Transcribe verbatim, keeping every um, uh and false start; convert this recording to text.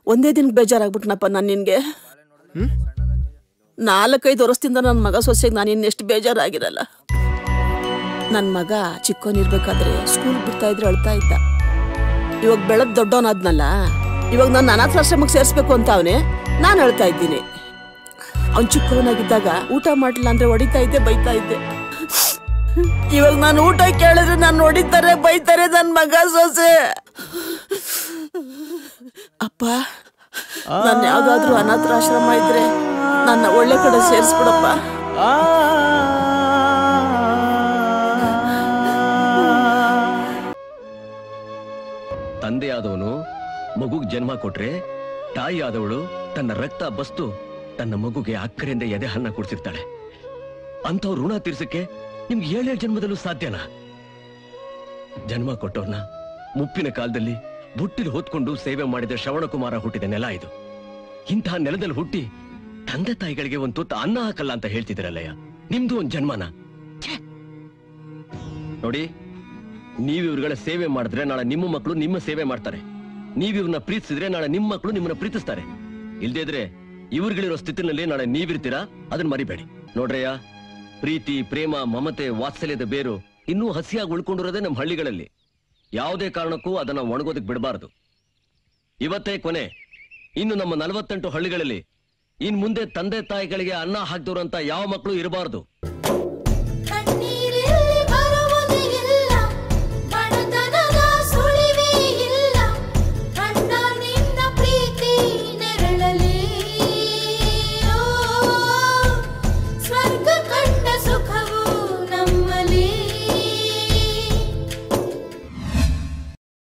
ಒಂದೇ ದಿನಕ್ಕೆ ಬೇಜಾರಾಗ್ಬಿಟ್ನಪ್ಪ ನಾನು ನಿನ್ಗೆ. ನಾಲ್ಕೈದು ವರ್ಷದಿಂದ ನನ್ನ ಮಗ ಸೊಸೆಗೆ ನಾನು ಇನ್ನೆಷ್ಟು ಬೇಜಾರಾಗಿರಲ್ಲ. ನನ್ನ ಮಗ ಚಿಕ್ಕವನಿರ್ಬೇಕಾದ್ರೆ ಸ್ಕೂಲ್ ಬಿಡ್ತಾ ಇದ್ರೆ ಅಳ್ತಾ ಇದ್ದ. ಇವಾಗ ಬೆಳಗ್ಗೆ ದೊಡ್ಡವನಾದ್ನಲ್ಲ, ಇವಾಗ ನಾನು ಅನಾಥಾಶ್ರಮಕ್ಕೆ ಸೇರಿಸ್ಬೇಕು ಅಂತ ಅವನೇ, ನಾನು ಅಳ್ತಾ ಇದ್ದೀನಿ. ಅವ್ನು ಚಿಕ್ಕವನಾಗಿದ್ದಾಗ ಊಟ ಮಾಡಲಿಲ್ಲ ಅಂದ್ರೆ ಹೊಡಿತಾ ಇದ್ದೆ, ಬೈತಾ ಇದ್ದೆ. ಇವಾಗ ನಾನು ಊಟ ಕೇಳಿದ್ರೆ ನಾನು ಹೊಡಿತಾರೆ, ಬೈತಾರೆ ನನ್ನ ಮಗ ಸೊಸೆ. ಅಪ್ಪ, ನಾನು ಯಾವ್ದಾದ್ರು ಅನಾಥಾಶ್ರಮ ಇದ್ರೆ ನನ್ನ ಒಳ್ಳೆ ಕಡೆ ಸೇರಿಸ್ಬಿಡಪ್ಪ. ತಂದೆಯಾದವನು ಮಗುಗೆ ಜನ್ಮ ಕೊಟ್ರೆ ತಾಯಿ ಆದವಳು ತನ್ನ ರಕ್ತ ಬಸ್ತು ತನ್ನ ಮಗುಗೆ ಅಕ್ಕರೆಯಿಂದ ಎದೆ ಹನ್ನ ಕೊಡ್ಸಿರ್ತಾಳೆ. ಅಂಥವ್ರ ಋಣ ತೀರ್ಸಕ್ಕೆ ನಿಮ್ಗೆ ಏಳೇಳು ಜನ್ಮದಲ್ಲೂ ಸಾಧ್ಯನಾ? ಜನ್ಮ ಕೊಟ್ಟವ್ರನ್ನ ಮುಪ್ಪಿನ ಕಾಲದಲ್ಲಿ ಬುಟ್ಟಿಲು ಹೊತ್ಕೊಂಡು ಸೇವೆ ಮಾಡಿದ ಶ್ರವಣಕುಮಾರ ಹುಟ್ಟಿದ ನೆಲ ಇದು. ಇಂತಹ ನೆಲದಲ್ಲಿ ಹುಟ್ಟಿ ತಂದೆ ತಾಯಿಗಳಿಗೆ ಒಂದು ತುತ್ತ ಅನ್ನ ಹಾಕಲ್ಲ ಅಂತ ಹೇಳ್ತಿದ್ದೀರಲ್ಲಯ್ಯ, ನಿಮ್ದು ಒಂದ್ ಜನ್ಮನ. ನೋಡಿ, ನೀವಿವ್ರುಗಳ ಸೇವೆ ಮಾಡಿದ್ರೆ ನಾಳೆ ನಿಮ್ಮ ಮಕ್ಕಳು ನಿಮ್ಮ ಸೇವೆ ಮಾಡ್ತಾರೆ. ನೀವಿವ್ರನ್ನ ಪ್ರೀತಿಸಿದ್ರೆ ನಾಳೆ ನಿಮ್ಮ ಮಕ್ಕಳು ನಿಮ್ಮನ್ನ ಪ್ರೀತಿಸ್ತಾರೆ. ಇಲ್ದೇ ಇದ್ರೆ ಇವ್ರುಗಳಿರೋ ಸ್ಥಿತಿನಲ್ಲಿ ನಾಳೆ ನೀವಿರ್ತೀರಾ, ಅದನ್ನ ಮರಿಬೇಡಿ. ನೋಡ್ರಯ್ಯ, ಪ್ರೀತಿ, ಪ್ರೇಮ, ಮಮತೆ, ವಾತ್ಸಲ್ಯದ ಬೇರು ಇನ್ನೂ ಹಸಿಯಾಗಿ ಉಳ್ಕೊಂಡಿರೋದೇ ನಮ್ಮ ಹಳ್ಳಿಗಳಲ್ಲಿ. ಯಾವುದೇ ಕಾರಣಕ್ಕೂ ಅದನ್ನ ಒಣಗೋದಕ್ಕೆ ಬಿಡಬಾರದು. ಇವತ್ತೇ ಕೊನೆ. ಇನ್ನು ನಮ್ಮ ನಲವತ್ತೆಂಟು ಹಳ್ಳಿಗಳಲ್ಲಿ ಇನ್ ಮುಂದೆ ತಂದೆ ತಾಯಿಗಳಿಗೆ ಅನ್ನ ಹಾಕ್ದವ್ರಂತ ಯಾವ ಮಕ್ಕಳು ಇರಬಾರದು.